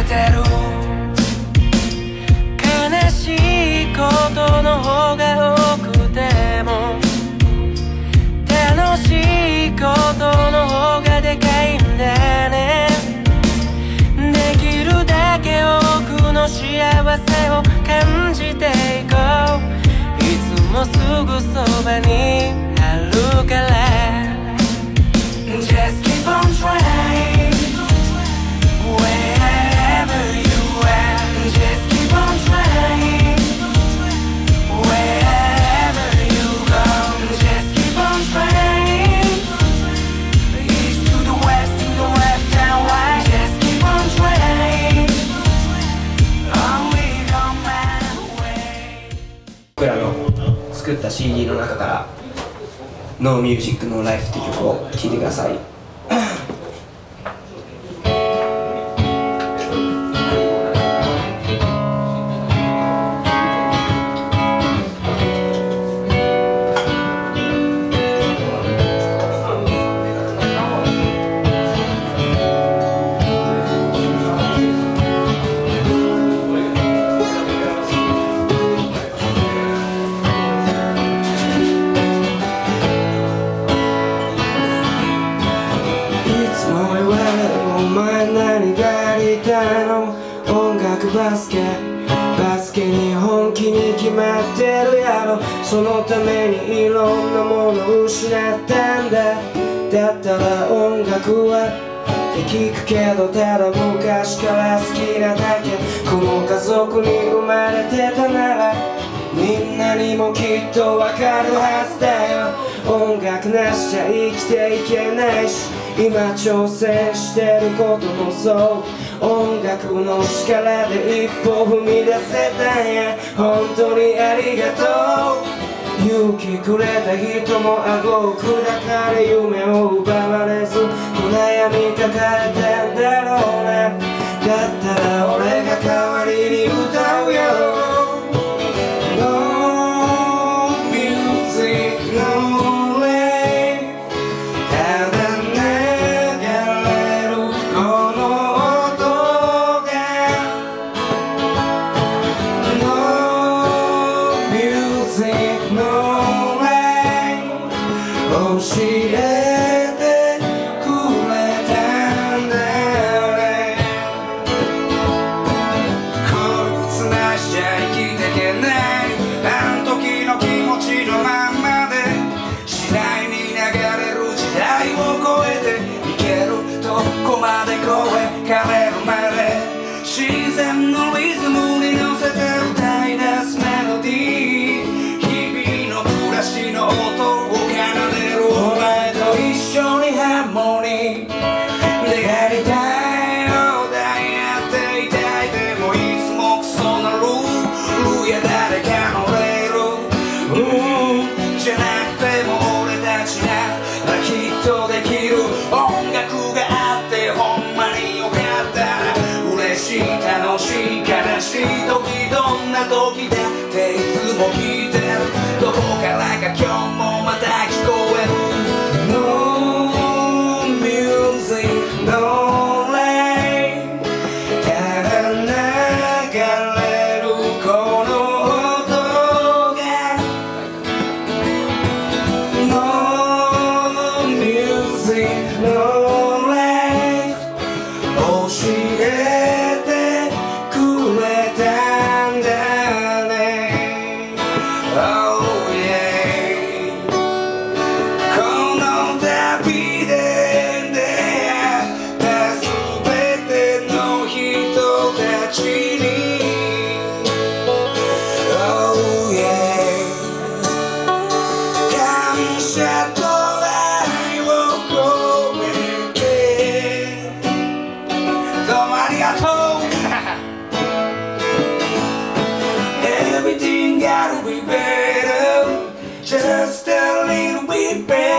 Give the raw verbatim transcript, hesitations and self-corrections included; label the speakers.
Speaker 1: てる。悲しいことの方が多くても楽しいことの方がでかいんだね。できるだけ多くの幸せを感じていこう。いつもすぐそばにあるから。 Just keep on trying wherever you are. Just keep on trying wherever you go. Just keep on trying east to the west, to the left and right. Just keep on trying always on my way.
Speaker 2: 僕らの作った シーディー の中から「No Music No Life」っていう曲を聴いてください。音楽バスケバスケに本気に決まってるやろ。そのためにいろんなものを失ったんだ。だったら音楽はって聞くけど、ただ昔から好きなだけ。この家族に生まれてたならみんなにもきっとわかるはずだよ。音楽なしじゃ生きていけないし、今挑戦してることもそう。音楽の力で一歩踏み出せたんや。本当にありがとう。勇気くれた人も顎を砕かれ夢を奪われず悩み抱えたんだろうな。だったら俺が代わりに歌うよ。教えてくれたんだよね。こいつなしじゃ生きてけない。あの時の気持ちのまんまで次第に流れる時代を超えていけるとこまで越えかれるまで自然のリズムに乗せて歌い出すメロディー。日々の暮らしの音を奏でるお前と一緒にハーモニーでやりたいよ。だやっていたい。でもいつもクソなルールや誰かのレール、うん、じゃなくても俺たちならきっとできる。音楽があってほんまによかったら嬉しい楽しい悲しい時どんな時だっていつも聞いてる。どこからか今日もまた聞こえる。No music, no life ただ流れるこの音が No music, no life 教えてくれたんだね。Oh yeah この旅で出会ったすべての人たちに Oh yeah 感謝と愛を込めてどうもありがとう。Everything gotta be better, just a little bit better.